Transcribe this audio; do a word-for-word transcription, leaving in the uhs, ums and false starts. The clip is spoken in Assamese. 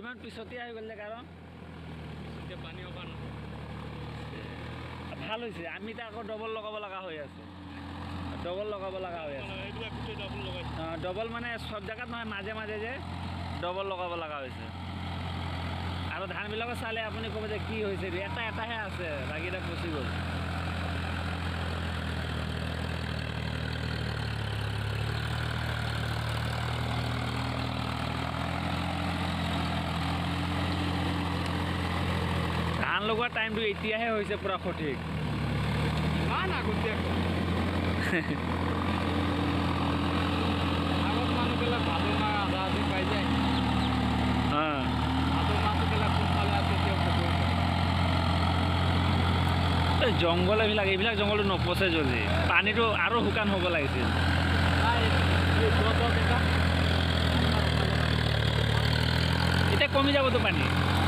ইমান পিছতে আহি গ'ল কাৰণ এতিয়া পানী অভাৰ নহয় ভাল হৈছে আমি তো আকৌ ডবল লগাব লগা হৈ আছে ডবল লগাব লগা হৈ আছে এইবিলাক গোটেই ডাবল লগাইছে অঁ ডবল মানে সব জেগাত নহয় মাজে মাজে যে ডবল লগাব লগা হৈছে আৰু ধানবিলাক চালে আপুনি ক'ব যে কি হৈছে এটা এটাহে আছে বাকীটা পচি গ'ল ধান লগোৱাৰ টাইমটো এতিয়াহে হৈছে পুৰা সঠিক ইমান আগতীয়াকৈ আগত মানুহবিলাক ভাদ মাহ আধা আধি পাই যায় অঁ ভাদ মাহবিলাক কোনফালে আছে এতিয়াও ক'বই এই জংঘল এইবিলাক এইবিলাক জংঘলটো নপচে জলদি পানীটো আৰু শুকান হ'ব লাগিছিল এতিয়া কমি যাবতো পানী